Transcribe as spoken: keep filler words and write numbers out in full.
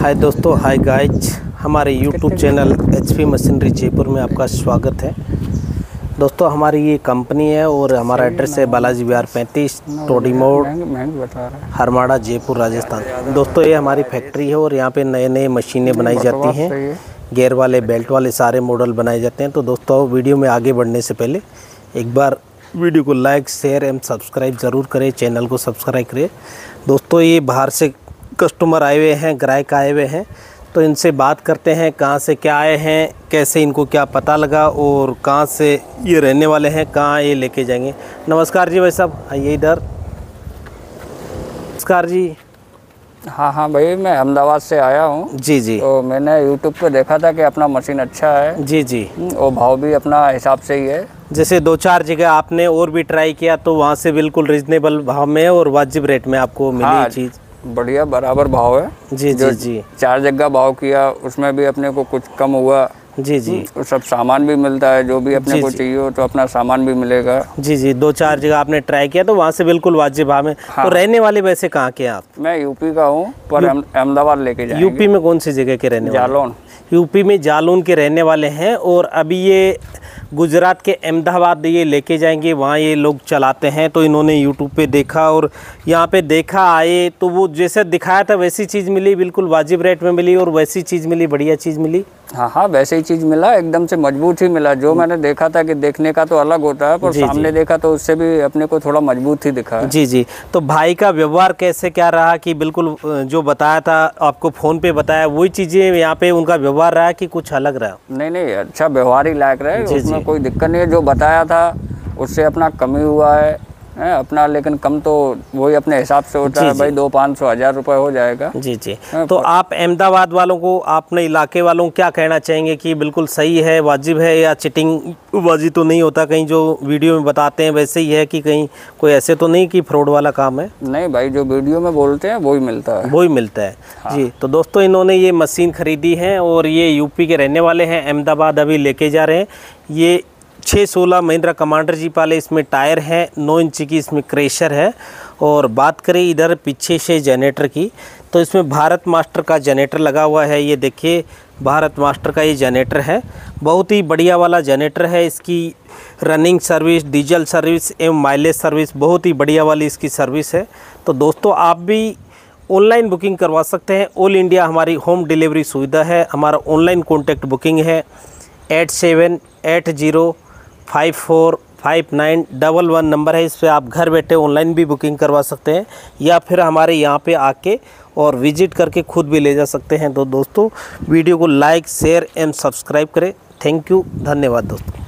हाय दोस्तों, hi guys, हमारे YouTube channel H P machinery Jaipur में आपका स्वागत है। दोस्तों हमारी ये कंपनी है और हमारा एड्रेस है बालाजी विहार पैंतीस टोडी मोड़, हरमाड़ा, जयपुर, राजस्थान। दोस्तों ये हमारी फैक्ट्री है और यहाँ पे नए नए मशीनें बनाई जाती हैं, गेयर वाले, बेल्ट वाले सारे मॉडल बनाए जाते हैं। तो दोस्तों वीडियो में आगे बढ़ने से पहले एक बार वीडियो को लाइक, शेयर एवं सब्सक्राइब ज़रूर करें, चैनल को सब्सक्राइब करें। दोस्तों ये बाहर से कस्टमर आए हुए हैं, ग्राहक आए हुए हैं, तो इनसे बात करते हैं कहाँ से क्या आए हैं, कैसे इनको क्या पता लगा और कहाँ से ये रहने वाले हैं, कहाँ ये लेके जाएंगे। नमस्कार जी भाई साहब, आइए इधर। नमस्कार जी। हाँ हाँ भाई, मैं अहमदाबाद से आया हूँ। जी जी। तो मैंने यूट्यूब पे देखा था कि अपना मशीन अच्छा है। जी जी। और भाव भी अपना हिसाब से ही है। जैसे दो चार जगह आपने और भी ट्राई किया तो वहाँ से बिल्कुल रिजनेबल भाव में और वाजिब रेट में आपको मिली। हाँ, चीज़ बढ़िया बराबर भाव है। जी जी जी। चार जगह भाव किया, उसमें भी अपने को कुछ कम हुआ। जी जी। सब सामान भी मिलता है, जो भी अपने जी को जी। चाहिए हो तो अपना सामान भी मिलेगा। जी जी। दो चार जगह आपने ट्राई किया तो वहाँ से बिल्कुल वाजिब भाव में। हाँ। तो रहने वाले वैसे कहाँ के आप? मैं यूपी का हूँ, पर अहमदाबाद लेके जाएंगे। यूपी में कौन सी जगह के रहने वाले? जालौन। यूपी में जालौन के रहने वाले हैं और अभी ये गुजरात के अहमदाबाद ये लेके जाएंगे, वहाँ ये लोग चलाते हैं। तो इन्होंने यूट्यूब पे देखा और यहाँ पे देखा, आए तो वो जैसे दिखाया था वैसी चीज़ मिली, बिल्कुल वाजिब रेट में मिली और वैसी चीज़ मिली, बढ़िया चीज़ मिली। हाँ हाँ, वैसे ही चीज़ मिला, एकदम से मजबूत ही मिला। जो मैंने देखा था कि देखने का तो अलग होता है, पर सामने देखा तो उससे भी अपने को थोड़ा मजबूत ही दिखा है। जी जी। तो भाई का व्यवहार कैसे क्या रहा कि बिल्कुल जो बताया था आपको फ़ोन पे बताया वही चीज़ें यहाँ पे उनका व्यवहार रहा कि कुछ अलग रहा? नहीं नहीं, अच्छा व्यवहार ही लायक रहे, उसमें कोई दिक्कत नहीं है। जो बताया था उससे अपना कम ही हुआ है, है अपना, लेकिन कम तो वही अपने हिसाब से होता है भाई, दो पाँच सौ हज़ार रुपये हो जाएगा। जी जी। तो आप अहमदाबाद वालों को, अपने इलाके वालों को क्या कहना चाहेंगे कि बिल्कुल सही है, वाजिब है, या चिटिंग बाजी तो नहीं होता कहीं जो वीडियो में बताते हैं वैसे ही है कि कहीं कोई ऐसे तो नहीं कि फ्रॉड वाला काम है? नहीं भाई, जो वीडियो में बोलते हैं वही मिलता है, वही मिलता है। हाँ। जी। तो दोस्तों इन्होंने ये मशीन ख़रीदी है और ये यूपी के रहने वाले हैं, अहमदाबाद अभी लेके जा रहे हैं। ये छः सोलह महिंद्रा कमांडर जीप वाले इसमें टायर हैं, नौ इंच की इसमें क्रेशर है। और बात करें इधर पीछे से जनरेटर की, तो इसमें भारत मास्टर का जनरेटर लगा हुआ है। ये देखिए, भारत मास्टर का ये जनरेटर है, बहुत ही बढ़िया वाला जनरेटर है। इसकी रनिंग सर्विस, डीजल सर्विस एवं माइलेज सर्विस बहुत ही बढ़िया वाली इसकी सर्विस है। तो दोस्तों आप भी ऑनलाइन बुकिंग करवा सकते हैं, ऑल इंडिया हमारी होम डिलीवरी सुविधा है। हमारा ऑनलाइन कॉन्टैक्ट बुकिंग है eight seven eight zero five four five nine double one number है। इस पर आप घर बैठे ऑनलाइन भी बुकिंग करवा सकते हैं या फिर हमारे यहाँ पे आके और विजिट करके खुद भी ले जा सकते हैं। तो दोस्तों वीडियो को लाइक, शेयर एंड सब्सक्राइब करें। थैंक यू, धन्यवाद दोस्तों।